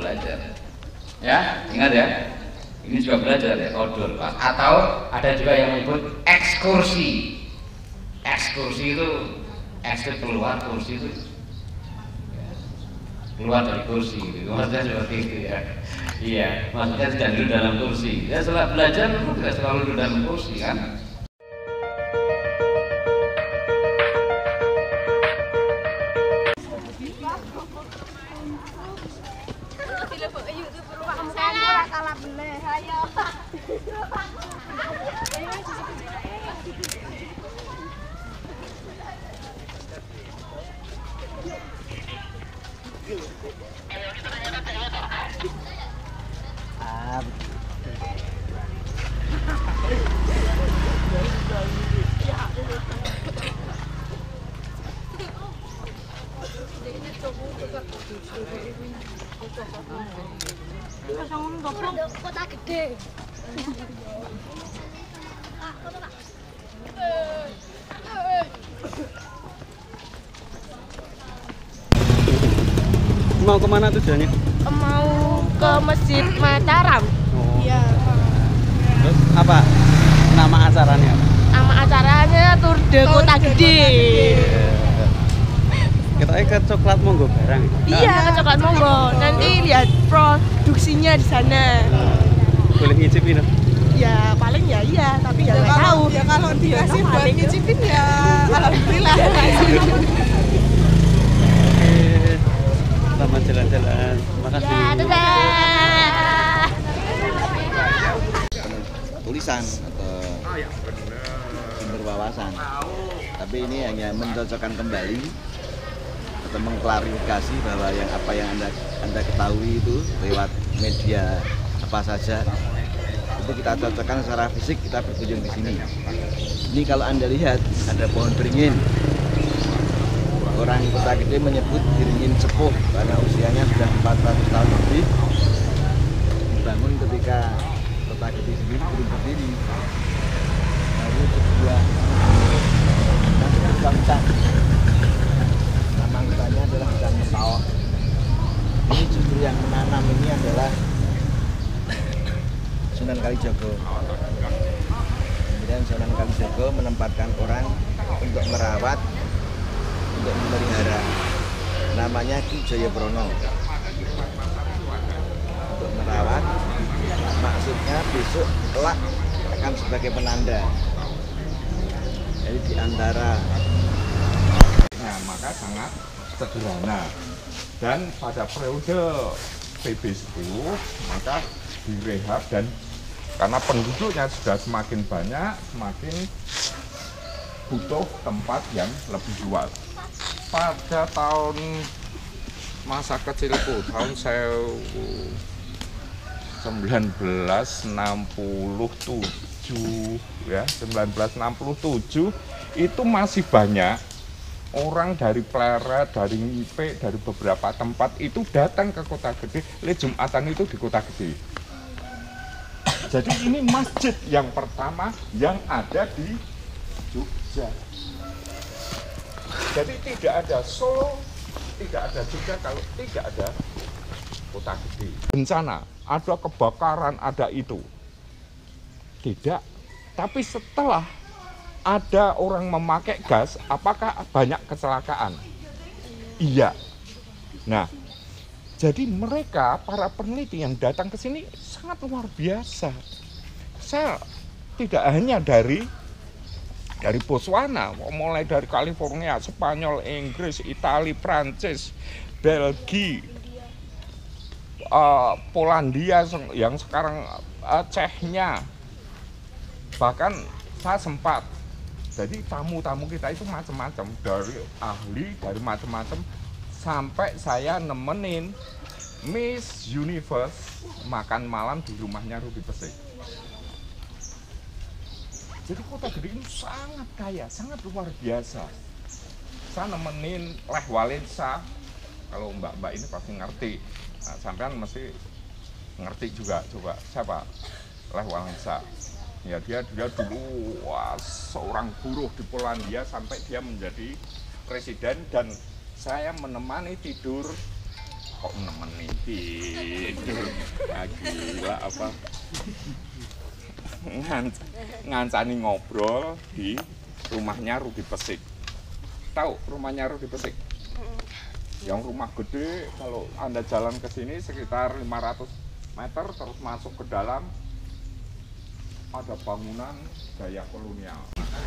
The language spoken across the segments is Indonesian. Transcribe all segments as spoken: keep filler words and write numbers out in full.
belajar. Ya, ingat ya. Ini juga belajar ya, outdoor class. Atau ada juga yang menyebut ekskursi. Ekskursi itu ekskur keluar, kursi itu keluar dari kursi gitu. Maksudnya seperti itu ya. Iya, maksudnya tidak duduk dalam kursi. Ya setelah belajar tidak selalu duduk dalam kursi kan. Kota gede. Mau kemana tujuannya? Mau ke Masjid Mataram. Oh. Iya. Terus apa nama acaranya? Nama acaranya Tour de Kota Gede. Kita ke Coklat Monggo bareng. Iya, ke Coklat Monggo. Nanti lihat produksinya di sana. Boleh ngicipin? Ya paling ya iya, tapi ya nggak tahu. Ya kalau dikasih buat ngicipin ya alhamdulillah. Oke, selamat jalan-jalan. Makasih. Ya, dadah. Tulisan atau sumber wawasan, tapi ini hanya mencocokkan kembali atau mengklarifikasi bahwa yang apa yang anda anda ketahui itu lewat media apa saja itu kita cocokkan secara fisik, kita berkunjung di sini. Ini kalau anda lihat ada pohon beringin. Orang Kota Gede menyebut beringin sepuh karena usianya sudah empat ratus tahun lebih. Dibangun ketika Kota Gede sendiri belum berdiri. Lalu kedua, nanti hutan. Nama hutannya adalah hutan Metaok. Ini justru yang menanam ini adalah Sunan Kalijogo. Kemudian Sunan Kalijogo menempatkan orang untuk merawat, untuk memelihara. Namanya Ki Jayabrono. Untuk merawat, maksudnya besok kelak akan sebagai penanda. Jadi di antara, nah, maka sangat sederhana. Dan pada periode P B sepuluh maka direhab, dan karena penduduknya sudah semakin banyak, semakin butuh tempat yang lebih luas. Pada tahun masa kecilku, tahun seribu sembilan ratus enam puluh tujuh ya, seribu sembilan ratus enam puluh tujuh itu masih banyak orang dari Pleret, dari Ngipe, dari beberapa tempat itu datang ke Kota Gede. Le Jumatan itu di Kota Gede. Jadi ini masjid yang pertama yang ada di Jogja. Jadi tidak ada Solo, tidak ada Jogja kalau tidak ada Kota Gede. Bencana, ada kebakaran, ada itu. Tidak. Tapi setelah ada orang memakai gas, apakah banyak kecelakaan? Iya. Nah, jadi mereka, para peneliti yang datang ke sini sangat luar biasa. Saya tidak hanya dari dari Botswana, mulai dari California, Spanyol, Inggris, Italia, Prancis, Belgia, uh, Polandia, yang sekarang uh, Cehnya, bahkan saya sempat. Jadi tamu-tamu kita itu macam-macam, dari ahli, dari macam-macam, sampai saya nemenin Miss Universe makan malam di rumahnya Rudy Pesik. Jadi Kota Gede ini sangat kaya, sangat luar biasa. Saya nemenin Leh Walensa, kalau mbak-mbak ini pasti ngerti, nah, sampean mesti ngerti juga, coba siapa? Leh Walensa. Ya dia dia dulu wah, seorang buruh di Polandia sampai dia menjadi presiden, dan saya menemani tidur kok nemenin tidur. Nah, gila apa? Ngan, ngancani ngobrol di rumahnya Rudi Pesik. Tahu rumahnya Rudi Pesik? Yang rumah gede, kalau Anda jalan ke sini sekitar lima ratus meter terus masuk ke dalam ada bangunan gaya kolonial.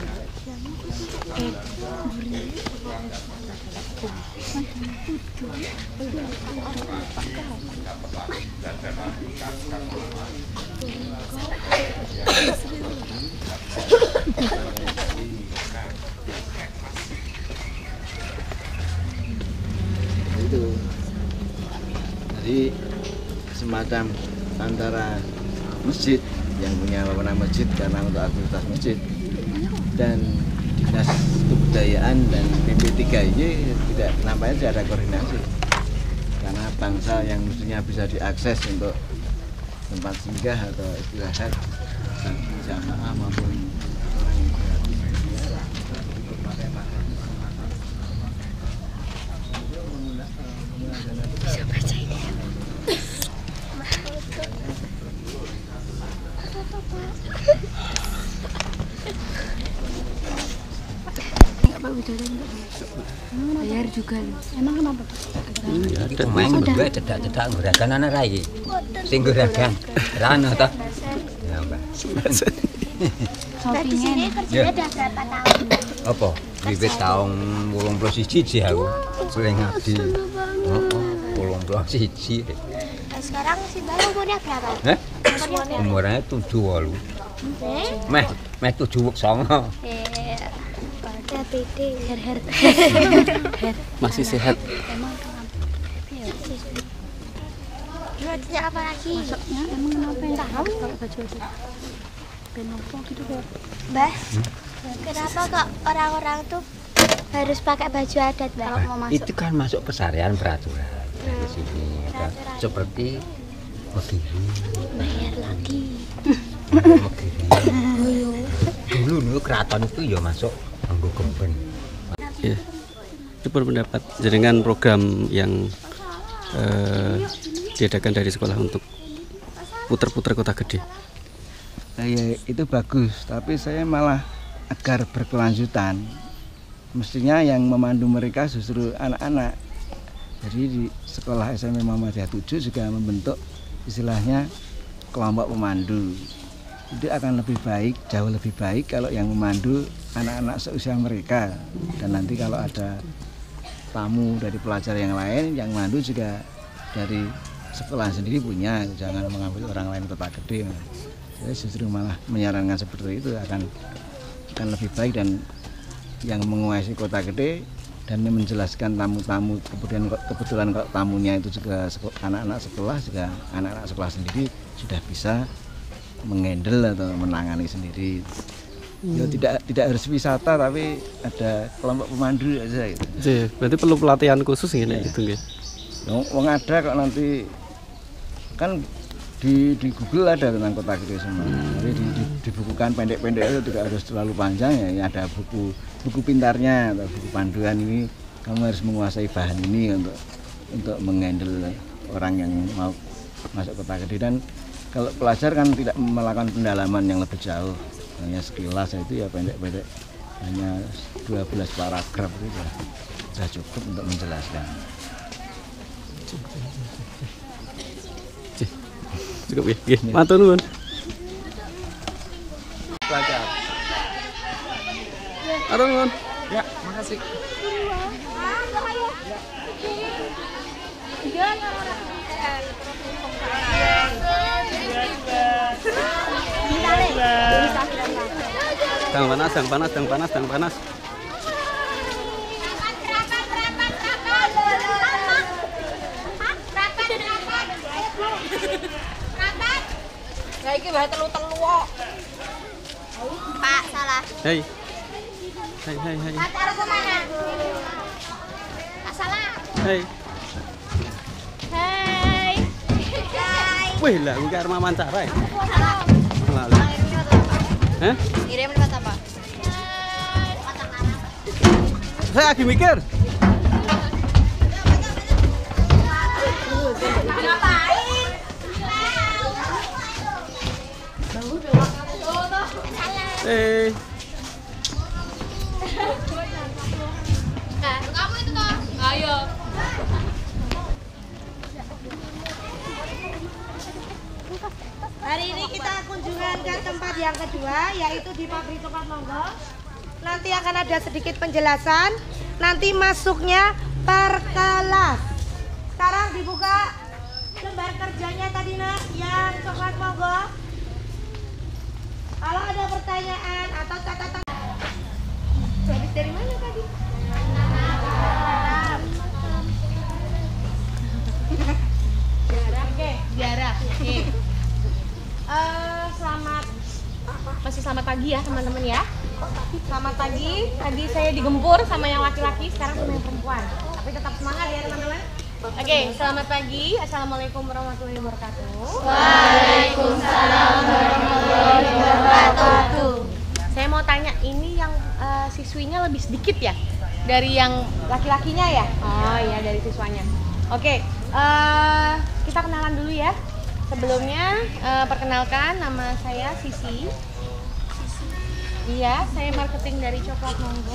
Itu jadi semacam antara masjid yang punya wewenang masjid karena untuk aktivitas masjid dan dinas kebudayaan dan P P tiga I tidak nampaknya tidak ada koordinasi karena bangsa yang mestinya bisa diakses untuk tempat singgah atau istirahat jamaah maupun orang yang berada bayar juga loh. Emang kenapa? Main juga cedak-cedak gerakan anak rai. Sing gerakan. Rano toh. Ya, Mbak. Di sini kerjanya udah berapa tahun? Apa? Wiwit tahun wolung puluh siji sih aku. Sering ngabdi. Heeh, wolung puluh siji. Sekarang si baru umurnya berapa? Heh? Umurnya tujuh walu. Meh, meh tujuh songo. Eh, ada P D, her-her. Masih sehat. Emang Jualnya apa lagi? Masaknya emang kenapa yang tahu kalau baju itu? Kenapa gitu kok? Mbah, kenapa kok orang-orang tuh harus pakai baju adat, Mbak? Kalau mau masuk. Itu kan masuk pesarian peraturan. Di sini ada seperti Megiri. Bayar lagi. Megiri. Dulu nih keraton itu ya masuk nganggo gemben. Ya. Itu berpendapat jenengan program yang eh, diadakan dari sekolah untuk puter-puter kota gede. Nah, ya, itu bagus, tapi saya malah agar berkelanjutan. Mestinya yang memandu mereka justru anak-anak. Jadi di sekolah S M P Muhammadiyah tujuh juga membentuk istilahnya kelompok pemandu. Itu akan lebih baik, jauh lebih baik kalau yang memandu anak-anak seusia mereka. Dan nanti kalau ada tamu dari pelajar yang lain, yang mandu juga dari sekolah sendiri punya, jangan mengambil orang lain kota gede. Saya justru malah menyarankan seperti itu akan akan lebih baik, dan yang menguasai kota gede dan menjelaskan tamu-tamu, kemudian kebetulan kalau tamunya itu juga anak-anak sekolah, juga anak-anak sekolah sendiri sudah bisa menghandle atau menangani sendiri. Hmm. Ya, tidak tidak harus wisata, tapi ada kelompok pemandu aja gitu. Jadi, berarti perlu pelatihan khusus gini ya. Gitu nggih. Wong ada kok nanti kan di di Google ada tentang kota gede semua. Hmm. Jadi di, di, dibukukan pendek-pendek itu tidak harus terlalu panjang ya. Ya ada buku buku pintarnya atau buku panduan ini, kamu harus menguasai bahan ini untuk untuk menghandle orang yang mau masuk kota gede. Dan kalau pelajar kan tidak melakukan pendalaman yang lebih jauh, hanya sekilas itu ya pendek-pendek, hanya dua belas paragraf itu sudah, sudah cukup untuk menjelaskan. Cukup ya, nggih. Matur nuwun. Pelajar. Matur nuwun. Ya, makasih. Dang panas, dang panas, dang panas, dang panas. Lah iki wae telu-telu kok. Pak, salah. Hei. Hei, hei, hei. Pak arep kemana? Pak salah. Hei. Hai. Hai. Wih, lah iki arep wawancara ya. Salah. Lalu. Hah? Kirim lewat apa? Saya lagi mikir. Hari ini kita kunjungan ke tempat yang kedua, yaitu di pabrik coklat Monggo. Nanti akan ada sedikit penjelasan. Nanti masuknya per kelas. Sekarang dibuka lembar kerjanya tadi nak, yang coklat Monggo. Kalau ada pertanyaan atau catatan, habis dari mana tadi? Oke, ziarah. Oke. Uh, selamat masih selamat pagi ya teman-teman ya. Selamat pagi. Tadi saya digempur sama yang laki-laki, sekarang sama yang perempuan. Tapi tetap semangat ya teman-teman. Oke, selamat pagi. Assalamualaikum warahmatullahi wabarakatuh. Waalaikumsalam warahmatullahi wabarakatuh. Saya mau tanya, ini yang uh, siswinya lebih sedikit ya dari yang laki-lakinya ya? Oh iya, dari siswanya. Oke, uh, kita kenalan dulu ya. Sebelumnya uh, perkenalkan, nama saya Sisi. Iya, saya marketing dari Coklat Monggo.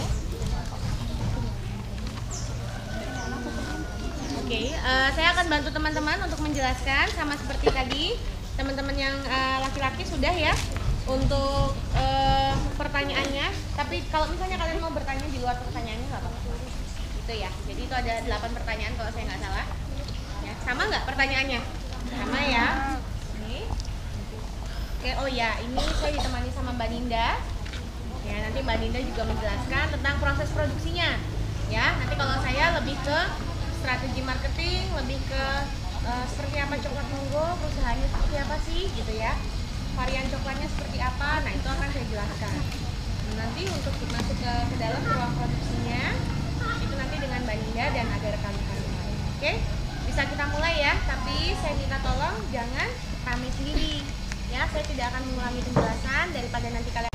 Oke, uh, saya akan bantu teman-teman untuk menjelaskan sama seperti tadi. Teman-teman yang uh, laki-laki sudah ya untuk uh, pertanyaannya. Tapi kalau misalnya kalian mau bertanya di luar pertanyaannya nggak apa-apa. Gitu ya. Jadi itu ada delapan pertanyaan kalau saya nggak salah. Ya, sama nggak pertanyaannya? Sama ya. Oke. Oke, oh ya, ini saya ditemani sama Mbak Dinda. Ya, nanti Mbak Dinda juga menjelaskan tentang proses produksinya. Ya, nanti kalau saya lebih ke strategi marketing, lebih ke uh, seperti apa Coklat Monggo, perusahaannya seperti apa sih, gitu ya. Varian coklatnya seperti apa, nah itu akan saya jelaskan. Nanti untuk masuk ke, ke dalam ruang produksinya, itu nanti dengan Mbak Dinda dan ada rekan-rekan. Oke, bisa kita mulai ya, tapi saya minta tolong jangan kami sendiri. Ya, saya tidak akan mengulangi penjelasan daripada nanti kalian.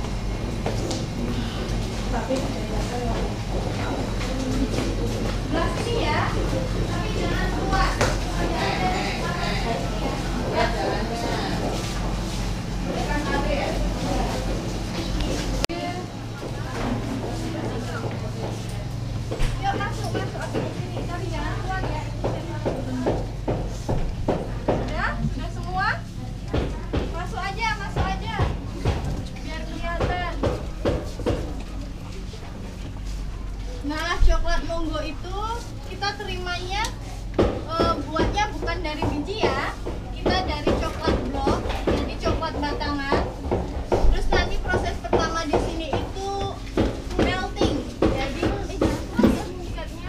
Belah sini ya, tapi jangan kuat. Yuk masuk, masuk ke sini, tapi jangan kuat ya. Ya, sudah semua? Masuk aja, masuk aja. Biar kelihatan. Nah, Coklat Monggo itu kita terimanya e, buatnya bukan dari biji ya. Kita dari coklat blok, jadi coklat batangan. Terus nanti proses pertama di sini itu melting. Jadi eh, ikatnya.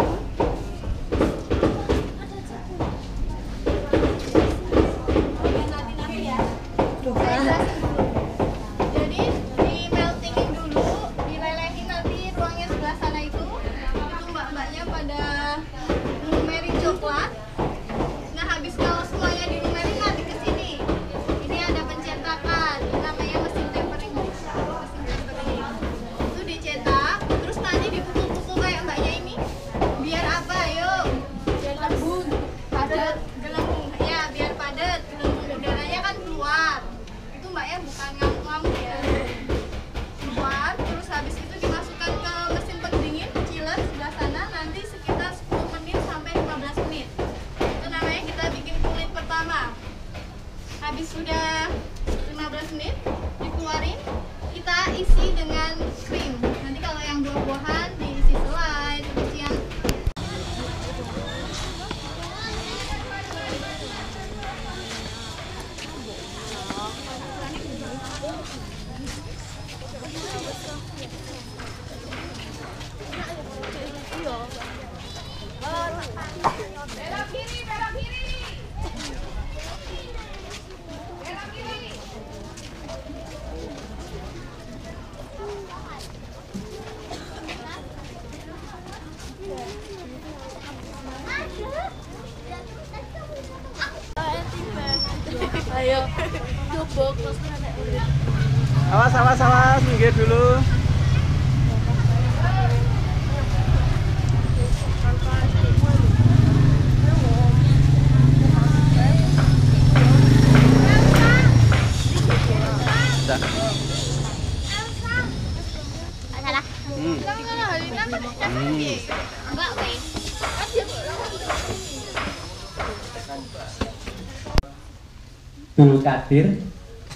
Oke, nanti nanti ya. Saya jelasin dulu. Jadi di meltingin dulu, dilelehin nanti ruangnya sebelah sana itu. Itu mbak-mbaknya pada numerin coklat. Nah, habis kalau semuanya dinumerin nanti ke sini. Ini ada pencetakan, ini namanya mesin tempering. Mesin tempering. Itu dicetak, terus nanti dipukul-pukul kayak mbaknya ini. Biar apa? Yuk. Biar lembut, padat, gelembung. Ya, biar padat, gelembung udaranya kan keluar. Itu mbaknya bukan ngamuk-ngamuk ya. Keluar, terus habis itu dimasukkan ke mesin pendingin chiller sebelah sana, nanti sekitar sepuluh menit sampai lima belas menit. Itu namanya kita bikin kulit pertama. Habis sudah lima belas menit dikeluarin, kita isi dengan krim. Nanti kalau yang buah-buahan diisi selai, cucian. Belok kiri, belok kiri. Belok kiri. Ayo, coba Awas, awas, awas, minggir dulu. Salah. Hmm. Enggak, weh. Dul Kadir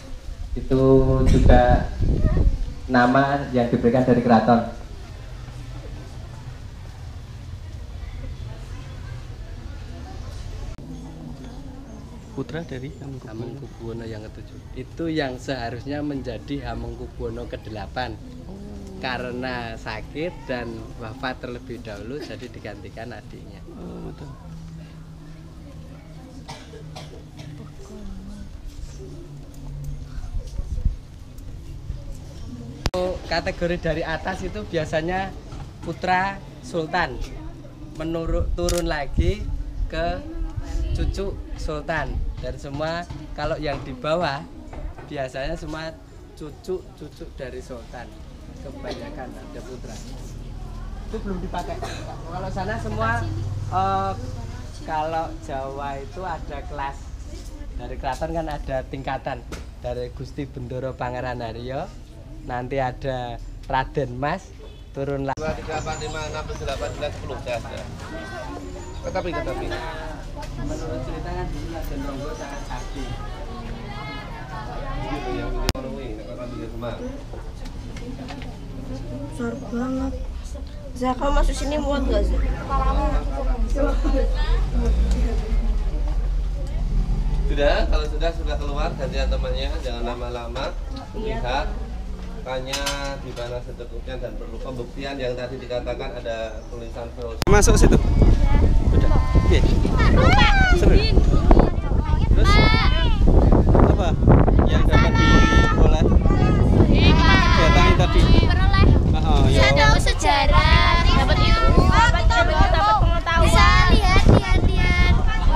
itu juga nama yang diberikan dari keraton. Putra dari Hamengkubuwono yang ketujuh. Itu yang seharusnya menjadi Hamengkubuwono kedelapan. Karena sakit dan wafat terlebih dahulu, jadi digantikan adiknya. Oh, betul. Kategori dari atas itu biasanya putra sultan, menurut turun lagi ke cucu sultan, dan semua kalau yang di bawah biasanya semua cucu-cucu dari sultan, kebanyakan ada putra. Itu belum dipakai. Kalau sana semua uh, kalau Jawa itu ada kelas, dari keraton kan ada tingkatan, dari Gusti Bendoro Pangeran Haryo, nanti ada Raden Mas, turun lagi. dua, tiga, empat, lima, enam, tujuh, delapan, sembilan, sepuluh, ya, ya. Tetapi, tetapi. Menurut cerita kan dulu Raden Ronggo sangat sakti. Gitu yang memenuhi, kata dia semua. Besar banget. Zah, kalau masuk sini muat gak sih? Sudah, kalau sudah sudah keluar gantian temannya, jangan lama-lama. Lihat, tanya di mana secukupnya dan perlu pembuktian yang tadi dikatakan ada tulisan terus. Masuk situ. Udah. Oke. Seru. Terus apa yang dapat diolah kegiatan tadi? Oh, ya. Bisa tahu sejarah, dapat ilmu, dapat dapat pengetahuan. Bisa lihat, lihat, lihat.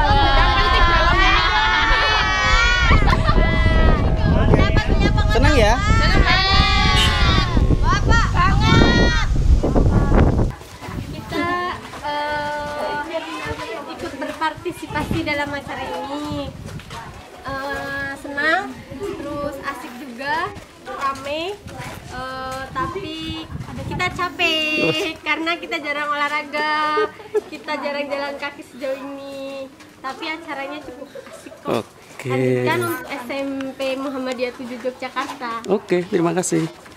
Senang ya? Bapak banget. Kita uh, ikut berpartisipasi dalam acara ini. Uh, senang, terus asik juga, rame. Uh, tapi kita capek karena kita jarang olahraga, kita jarang jalan kaki sejauh ini. Tapi acaranya cukup asik kok. Oke. Lanjutkan untuk S M P Muhammadiyah tujuh Yogyakarta. Oke, terima kasih.